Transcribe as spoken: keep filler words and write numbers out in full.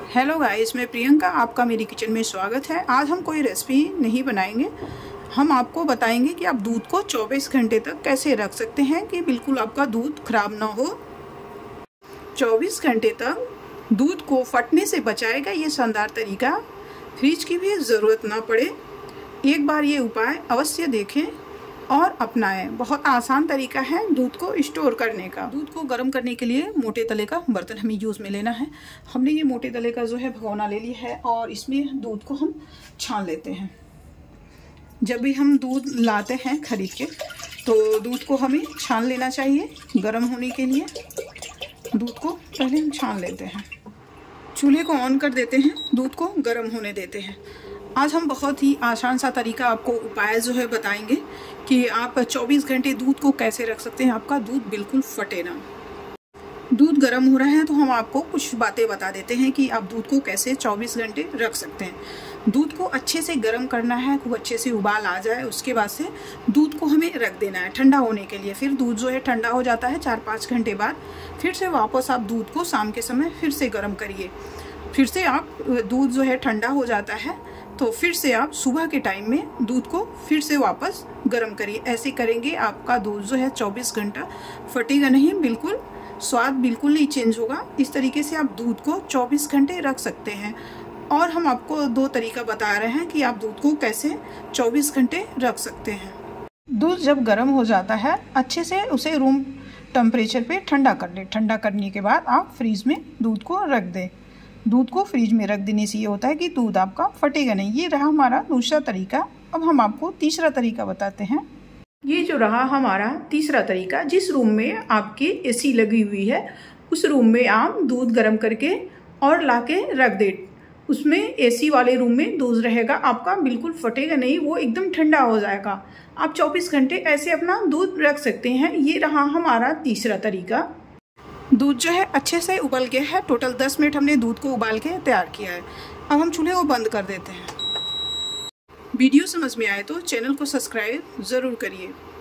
Hello guys, मैं प्रियंका, आपका मेरी किचन में स्वागत है। आज हम कोई रेसिपी नहीं बनाएंगे, हम आपको बताएंगे कि आप दूध को चौबीस घंटे तक कैसे रख सकते हैं कि बिल्कुल आपका दूध खराब ना हो। चौबीस घंटे तक दूध को फटने से बचाएगा ये शानदार तरीका, फ्रिज की भी ज़रूरत ना पड़े। एक बार ये उपाय अवश्य देखें और अपनाएं। बहुत आसान तरीका है दूध को स्टोर करने का। दूध को गर्म करने के लिए मोटे तले का बर्तन हमें यूज़ में लेना है। हमने ये मोटे तले का जो है भगोना ले लिया है और इसमें दूध को हम छान लेते हैं। जब भी हम दूध लाते हैं खरीद के तो दूध को हमें छान लेना चाहिए। गर्म होने के लिए दूध को पहले हम छान लेते हैं। चूल्हे को ऑन कर देते हैं, दूध को गर्म होने देते हैं। आज हम बहुत ही आसान सा तरीका आपको उपाय जो है बताएंगे कि आप चौबीस घंटे दूध को कैसे रख सकते हैं, आपका दूध बिल्कुल फटे ना। दूध गर्म हो रहा है तो हम आपको कुछ बातें बता देते हैं कि आप दूध को कैसे चौबीस घंटे रख सकते हैं। दूध को अच्छे से गर्म करना है, खूब अच्छे से उबाल आ जाए, उसके बाद से दूध को हमें रख देना है ठंडा होने के लिए। फिर दूध जो है ठंडा हो जाता है चार पाँच घंटे बाद, फिर से वापस आप दूध को शाम के समय फिर से गर्म करिए। फिर से आप दूध जो है ठंडा हो जाता है तो फिर से आप सुबह के टाइम में दूध को फिर से वापस गर्म करिए। ऐसे करेंगे आपका दूध जो है चौबीस घंटा फटेगा नहीं, बिल्कुल स्वाद बिल्कुल नहीं चेंज होगा। इस तरीके से आप दूध को चौबीस घंटे रख सकते हैं। और हम आपको दो तरीका बता रहे हैं कि आप दूध को कैसे चौबीस घंटे रख सकते हैं। दूध जब गर्म हो जाता है अच्छे से उसे रूम टेम्परेचर पे ठंडा कर लें। ठंडा करने के बाद आप फ्रीज में दूध को रख दें। दूध को फ्रिज में रख देने से ये होता है कि दूध आपका फटेगा नहीं। ये रहा हमारा दूसरा तरीका। अब हम आपको तीसरा तरीका बताते हैं। ये जो रहा हमारा तीसरा तरीका, जिस रूम में आपकी एसी लगी हुई है उस रूम में आप दूध गर्म करके और लाके रख दे। उसमें एसी वाले रूम में दूध रहेगा आपका, बिल्कुल फटेगा नहीं, वो एकदम ठंडा हो जाएगा। आप चौबीस घंटे ऐसे अपना दूध रख सकते हैं। ये रहा हमारा तीसरा तरीका। दूध जो है अच्छे से उबल गया है। टोटल दस मिनट हमने दूध को उबाल के तैयार किया है। अब हम चूल्हे को बंद कर देते हैं। वीडियो समझ में आए तो चैनल को सब्सक्राइब ज़रूर करिए।